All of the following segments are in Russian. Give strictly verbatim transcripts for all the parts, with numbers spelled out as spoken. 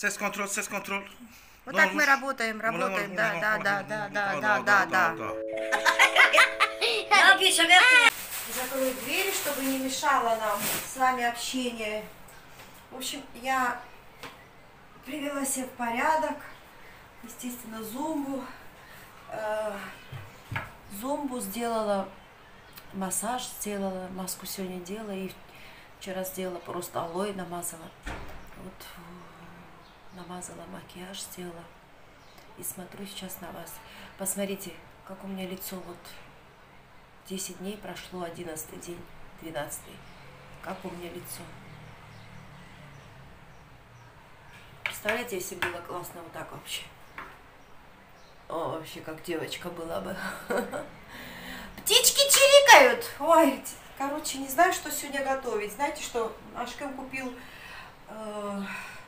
Сес-контроль, сес-контроль. Вот так мы работаем, работаем, да, да, да, да, да, да, да, да. Закрою двери, чтобы не мешало нам с вами общение. В общем, я привела себя в порядок. Естественно, зумбу. Зумбу сделала, массаж сделала, маску сегодня делала и вчера сделала просто алоэ намазала. Вот намазала макияж, сделала. И смотрю сейчас на вас. Посмотрите, как у меня лицо. Вот десять дней прошло, одиннадцатый день, двенадцатый. Как у меня лицо. Представляете, если было классно вот так вообще. О, вообще как девочка была бы. Птички чирикают. Ой, короче, не знаю, что сегодня готовить. Знаете, что Ашкем купил э,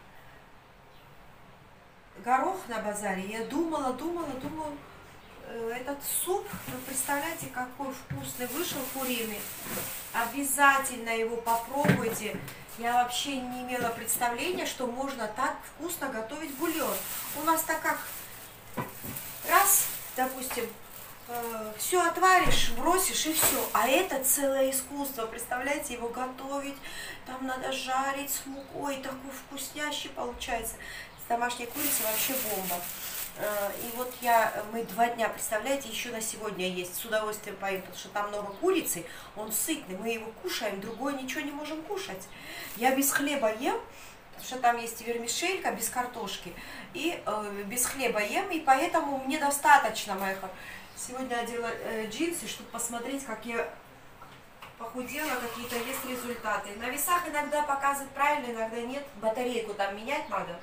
горох на базаре. Я думала, думала, думала. Э, этот суп, вы представляете, какой вкусный вышел, куриный. Обязательно его попробуйте. Я вообще не имела представления, что можно так вкусно готовить бульон. У нас так как раз, допустим, э, все отваришь, бросишь и все. А это целое искусство. Представляете, его готовить, там надо жарить с мукой, такой вкуснящий получается. С домашней курицей вообще бомба. Э, и вот я, мы два дня, представляете, еще на сегодня есть, с удовольствием поим, потому что там много курицы, он сытный, мы его кушаем, другой ничего не можем кушать. Я без хлеба ем, потому что там есть вермишелька без картошки, и э, без хлеба ем, и поэтому мне достаточно моих. Сегодня одела э, джинсы, чтобы посмотреть, как я похудела, какие-то есть результаты. На весах иногда показывают правильно, иногда нет, батарейку там менять надо.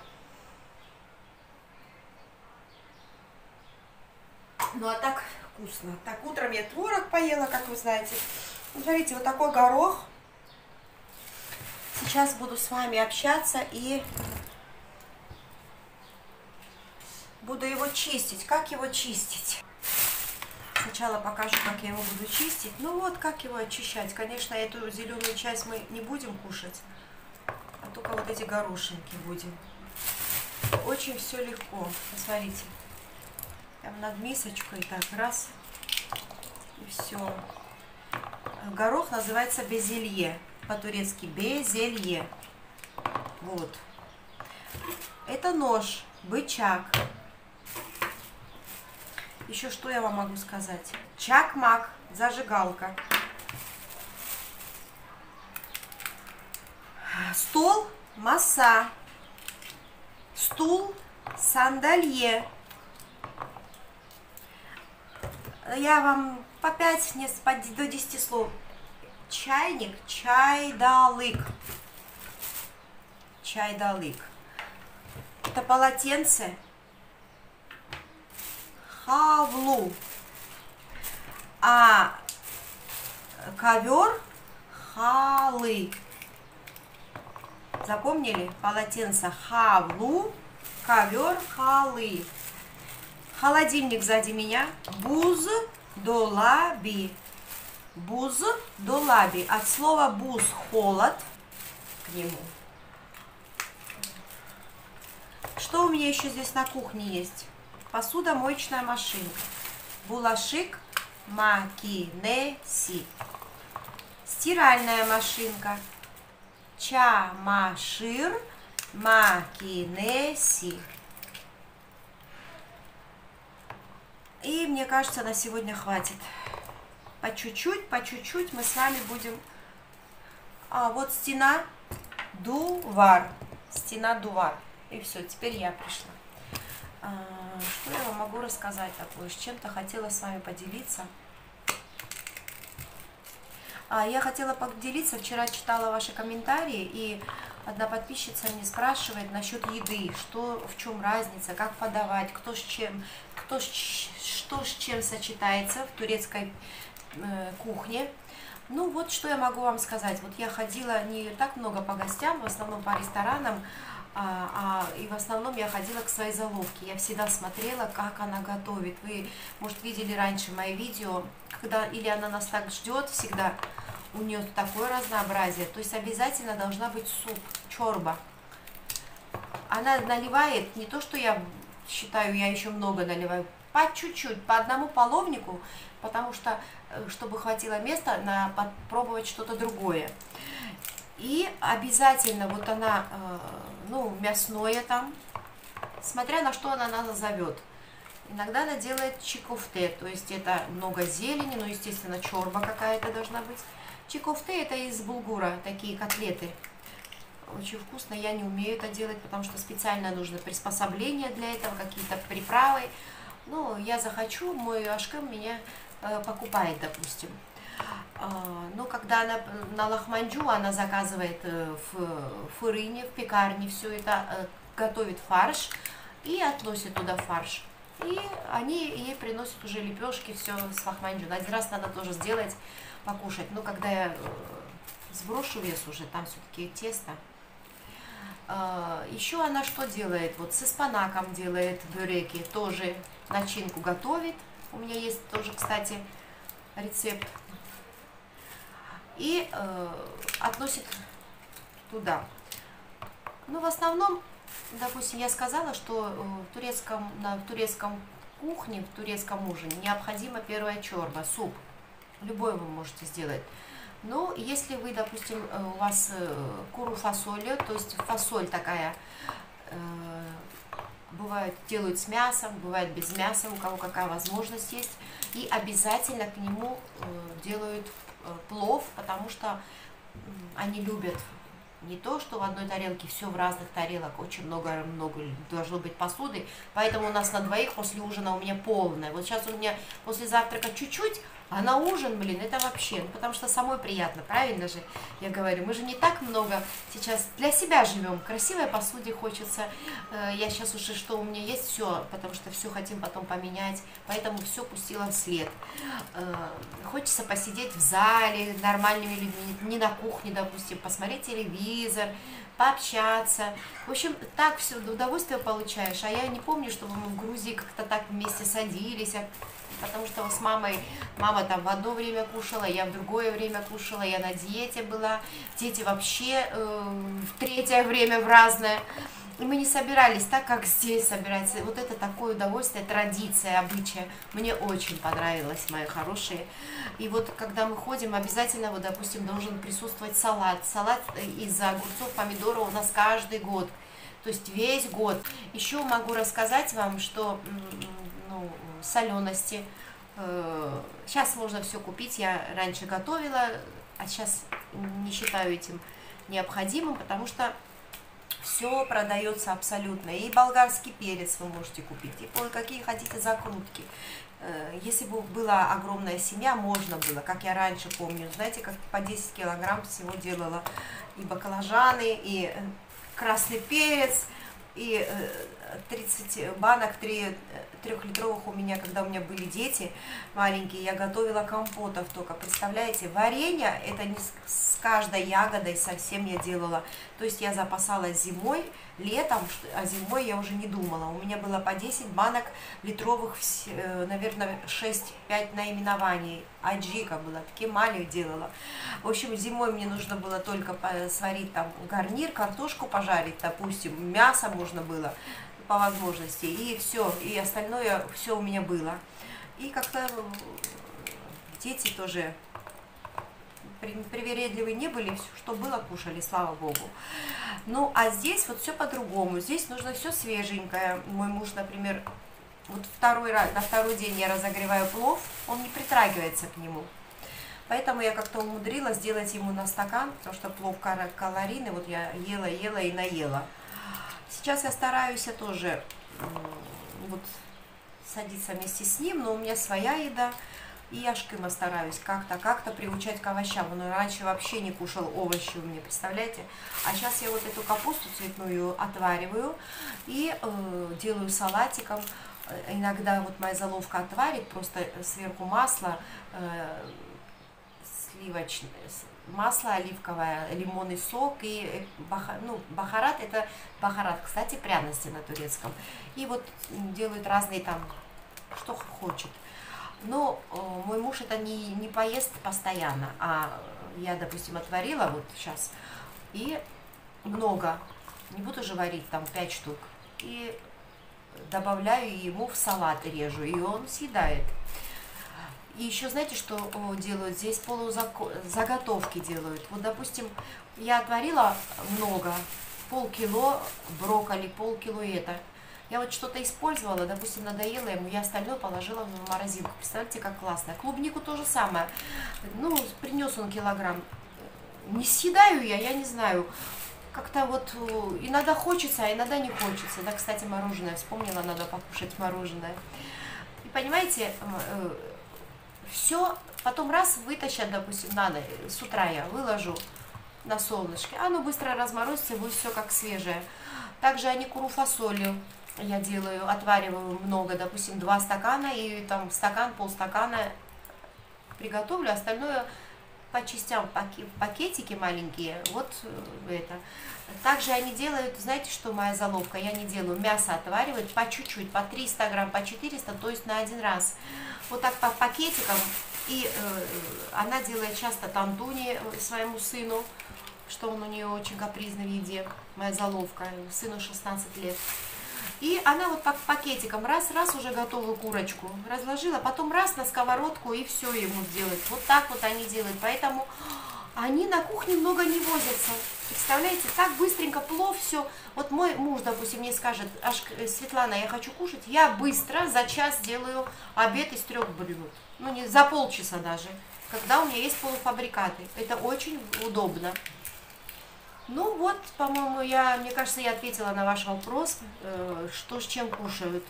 Ну а так вкусно. Так, утром я творог поела, как вы знаете. Смотрите, вот такой горох. Сейчас буду с вами общаться и буду его чистить. Как его чистить? Сначала покажу, как я его буду чистить. Ну вот, как его очищать. Конечно, эту зеленую часть мы не будем кушать, а только вот эти горошинки будем. Очень все легко. Посмотрите. Там над мисочкой, так, раз, и все. Горох называется безелье. По-турецки безелье. Вот. Это нож, бычак. Еще что я вам могу сказать? Чакмак, зажигалка. Стол, маса. Стул, сандалье. Я вам по пять, не, по, до десяти слов. Чайник, чайдалык. Чайдалык. Это полотенце. Хавлу. А ковер халы. Запомнили? Полотенце хавлу, ковер халы. Холодильник сзади меня. Буз долаби. Буз долаби. От слова буз холод к нему. Что у меня еще здесь на кухне есть? Посудомоечная машинка. Булашик макинеси. Стиральная машинка. Чамашир макинеси. И мне кажется, на сегодня хватит. По чуть-чуть, по чуть-чуть мы с вами будем... А, вот стена, дувар. Стена, дувар. И все, теперь я пришла. А, что я вам могу рассказать такое? С чем-то хотела с вами поделиться. А, я хотела поделиться, вчера читала ваши комментарии, и одна подписчица мне спрашивает насчет еды, что, в чем разница, как подавать, кто с чем, кто с, что с чем сочетается в турецкой э, кухне. Ну вот, что я могу вам сказать. Вот я ходила не так много по гостям, в основном по ресторанам, а, а, и в основном я ходила к своей заловке. Я всегда смотрела, как она готовит. Вы, может, видели раньше мои видео, когда или она нас так ждет всегда, у нее такое разнообразие. То есть обязательно должна быть суп, чорба. она наливает, не то что я считаю, я еще много наливаю, по чуть-чуть, по одному половнику, потому что, чтобы хватило места на попробовать что-то другое. И обязательно вот она, ну, мясное там, смотря на что она назовет. Иногда она делает чикофте, то есть это много зелени, ну, естественно, чорба какая-то должна быть. Чикофте это из булгура, такие котлеты. Очень вкусно, я не умею это делать, потому что специально нужно приспособление для этого, какие-то приправы. Ну, я захочу, мой ашкем меня э, покупает, допустим. Э, но когда она на лахманджу, она заказывает э, в фурыне, в пекарне все это, э, готовит фарш и относит туда фарш. И они ей приносят уже лепешки, все с лахманджу. Один раз надо тоже сделать, покушать. Но когда я э, сброшу вес уже, там все-таки тесто. Еще она что делает? Вот с испанаком делает бюреки, тоже начинку готовит. У меня есть тоже, кстати, рецепт. И э, относит туда. Ну, в основном, допустим, я сказала, что в турецком, на в турецком кухне, в турецком ужине необходима первая чорба, суп. Любой вы можете сделать. Но если вы, допустим, у вас куру фасоли, то есть фасоль такая, бывает делают с мясом, бывает без мяса, у кого какая возможность есть, и обязательно к нему делают плов, потому что они любят не то, что в одной тарелке, все в разных тарелках, очень много-много должно быть посуды, поэтому у нас на двоих после ужина у меня полная. Вот сейчас у меня после завтрака чуть-чуть, а на ужин, блин, это вообще, ну, потому что самой приятно, правильно же, я говорю, мы же не так много сейчас для себя живем, красивой посуде хочется, я сейчас уже, что у меня есть, все, потому что все хотим потом поменять, поэтому все пустила вслед. Хочется посидеть в зале нормальными людьми, не на кухне, допустим, посмотреть телевизор, пообщаться. В общем, так все удовольствие получаешь. А я не помню, чтобы мы в Грузии как-то так вместе садились, потому что с мамой, мама там в одно время кушала, я в другое время кушала, я на диете была, дети вообще э, в третье время в разное. И мы не собирались так, как здесь собираются. Вот это такое удовольствие, традиция, обычая. Мне очень понравилось, мои хорошие. И вот когда мы ходим, обязательно, вот, допустим, должен присутствовать салат. Салат из огурцов, помидоров у нас каждый год. То есть весь год. Еще могу рассказать вам, что ну, солености. Сейчас можно все купить. Я раньше готовила, а сейчас не считаю этим необходимым, потому что все продается абсолютно. И болгарский перец вы можете купить, и какие хотите закрутки. Если бы была огромная семья, можно было, как я раньше помню, знаете, как по десять килограмм всего делала. И баклажаны, и красный перец, и тридцать банок, три трехлитровых у меня, когда у меня были дети маленькие, я готовила компотов только, представляете, варенье, это не с каждой ягодой совсем я делала, то есть я запасалась зимой, летом, а зимой я уже не думала, у меня было по десять банок литровых, наверное, шесть-пять наименований, аджика была, такие мали делала, в общем, зимой мне нужно было только сварить там гарнир, картошку пожарить, допустим, мясо можно было, по возможности, и все, и остальное все у меня было. И как-то дети тоже привередливые не были, все, что было, кушали, слава богу. Ну, а здесь вот все по-другому, здесь нужно все свеженькое. Мой муж, например, вот второй раз, на второй день я разогреваю плов, он не притрагивается к нему. Поэтому я как-то умудрилась сделать ему на стакан, потому что плов калорийный, вот я ела, ела и наела. Сейчас я стараюсь я тоже вот, садиться вместе с ним, но у меня своя еда, и я шкима стараюсь как-то, как-то приучать к овощам. Он раньше вообще не кушал овощи у меня, представляете? А сейчас я вот эту капусту цветную отвариваю и э, делаю салатиком. Иногда вот моя заловка отварит, просто сверху масло э, сливочное, масло оливковое, лимонный сок и баха, ну, бахарат, это бахарат, кстати, пряности на турецком. И вот делают разные там, что хочет. Но э, мой муж это не, не поест постоянно, а я, допустим, отварила вот сейчас, и много, не буду же варить там пять штук. И добавляю ему в салат, режу, и он съедает. И еще знаете, что делают? Здесь полузаготовки делают. Вот, допустим, я отварила много, полкило брокколи, полкило это. Я вот что-то использовала, допустим, надоело ему, я остальное положила в морозилку. Представляете, как классно. Клубнику то же самое. Ну, принес он килограмм. Не съедаю я, я не знаю. Как-то вот иногда хочется, а иногда не хочется. Да, кстати, мороженое. Вспомнила, надо покушать мороженое. И понимаете, все, потом раз вытащат, допустим, надо, с утра я выложу на солнышке, оно быстро разморозится, будет все как свежее. Также аникуру фасолью я делаю, отвариваю много, допустим, два стакана, и там стакан, полстакана приготовлю, остальное по частям, пакетики маленькие, вот это. Также они делают, знаете, что моя заловка, я не делаю, мясо отваривать по чуть-чуть, по триста грамм, по четыреста, то есть на один раз. Вот так по пакетикам, и э, она делает часто тантуни своему сыну, что он у нее очень капризный в еде, моя заловка, сыну шестнадцать лет. И она вот по пакетикам раз-раз уже готовую курочку разложила, потом раз на сковородку и все ему сделать. Вот так вот они делают, поэтому они на кухне много не возятся. Представляете, так быстренько плов, все. Вот мой муж, допустим, мне скажет: аж, Светлана, я хочу кушать, я быстро за час делаю обед из трех блюд. Ну, не за полчаса даже, когда у меня есть полуфабрикаты. Это очень удобно. Ну вот, по-моему, я, мне кажется, я ответила на ваш вопрос, э, что с чем кушают.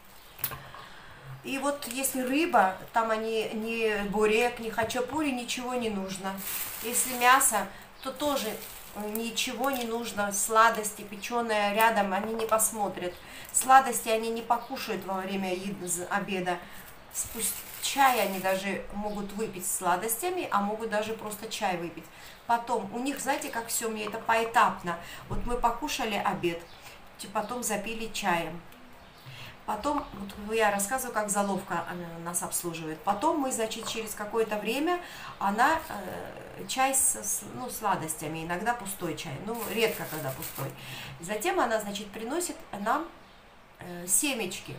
И вот если рыба, там они ни бурек, ни хачапури, ничего не нужно. Если мясо, то тоже ничего не нужно, сладости, печеное рядом, они не посмотрят. Сладости они не покушают во время еды, обеда. Спустя чай они даже могут выпить с сладостями, а могут даже просто чай выпить. Потом, у них, знаете, как все, мне это поэтапно. Вот мы покушали обед, потом запили чаем. Потом, вот я рассказываю, как заловка нас обслуживает. Потом мы, значит, через какое-то время, она э, чай с, ну, сладостями, иногда пустой чай, ну, редко, когда пустой. Затем она, значит, приносит нам э, семечки.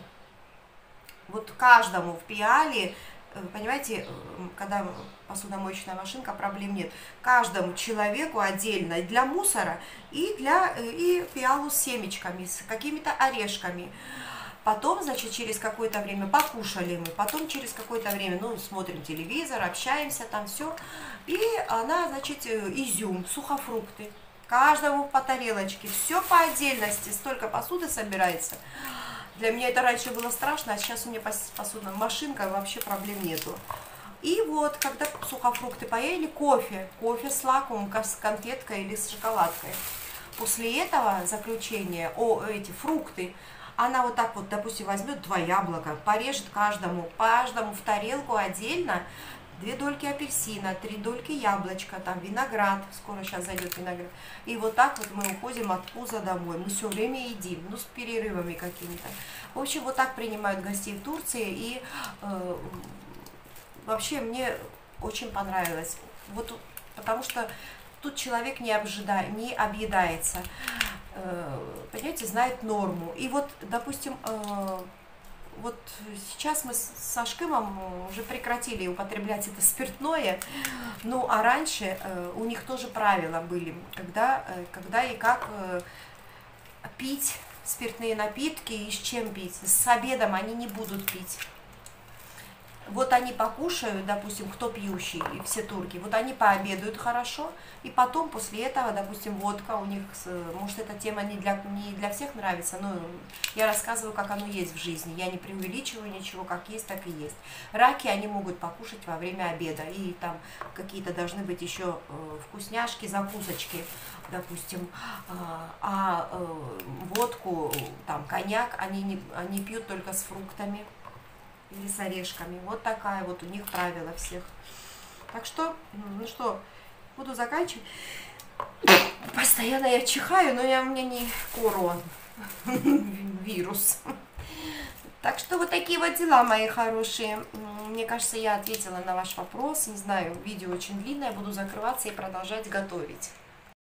Вот каждому в пиале, понимаете, когда посудомоечная машинка, проблем нет. Каждому человеку отдельно для мусора и для и пиалу с семечками, с какими-то орешками. Потом, значит, через какое-то время покушали мы, потом через какое-то время, ну, смотрим телевизор, общаемся, там все. И она, значит, изюм, сухофрукты. Каждому по тарелочке, все по отдельности, столько посуды собирается. Для меня это раньше было страшно, а сейчас у меня посудная машинка, вообще проблем нету. И вот, когда сухофрукты поели, кофе, кофе с лакомым, с конфеткой или с шоколадкой. После этого заключения, о, эти фрукты, она вот так вот, допустим, возьмет два яблока, порежет каждому, каждому в тарелку отдельно, две дольки апельсина, три дольки яблочка, там виноград, скоро сейчас зайдет виноград. И вот так вот мы уходим от пуза домой. Мы все время едим, ну, с перерывами какими-то. В общем, вот так принимают гостей в Турции. И э, вообще мне очень понравилось. Вот, потому что тут человек не, обжида... не объедается. Э, понимаете, знает норму. И вот, допустим, э, вот сейчас мы с Ашкымом уже прекратили употреблять это спиртное, ну а раньше э, у них тоже правила были, когда, э, когда и как э, пить спиртные напитки и с чем пить. С обедом они не будут пить. Вот они покушают, допустим, кто пьющий, и все турки, вот они пообедают хорошо, и потом после этого, допустим, водка у них, может, эта тема не для, не для всех нравится, но я рассказываю, как оно есть в жизни, я не преувеличиваю ничего, как есть, так и есть. Раки они могут покушать во время обеда, и там какие-то должны быть еще вкусняшки, закусочки, допустим, а водку, там, коньяк они, не, они пьют только с фруктами или с орешками. Вот такая вот у них правила всех. Так что, ну что, буду заканчивать. Постоянно я чихаю, но я, у меня не корон, вирус. Так что вот такие вот дела, мои хорошие. Мне кажется, я ответила на ваш вопрос. Не знаю, видео очень длинное, буду закрываться и продолжать готовить.